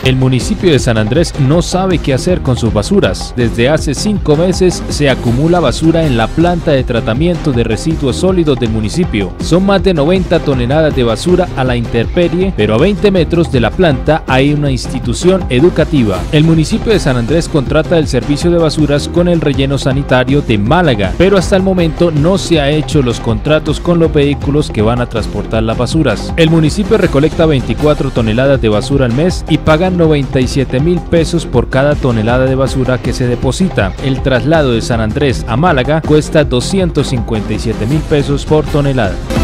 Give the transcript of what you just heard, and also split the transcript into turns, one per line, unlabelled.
El municipio de San Andrés no sabe qué hacer con sus basuras. Desde hace 5 meses se acumula basura en la planta de tratamiento de residuos sólidos del municipio. Son más de 90 toneladas de basura a la intemperie, pero a 20 metros de la planta hay una institución educativa. El municipio de San Andrés contrata el servicio de basuras con el relleno sanitario de Málaga, pero hasta el momento no se ha hecho los contratos con los vehículos que van a transportar las basuras. El municipio recolecta 24 toneladas de basura al mes y pagan 97.000 pesos por cada tonelada de basura que se deposita. El traslado de San Andrés a Málaga cuesta 257.000 pesos por tonelada.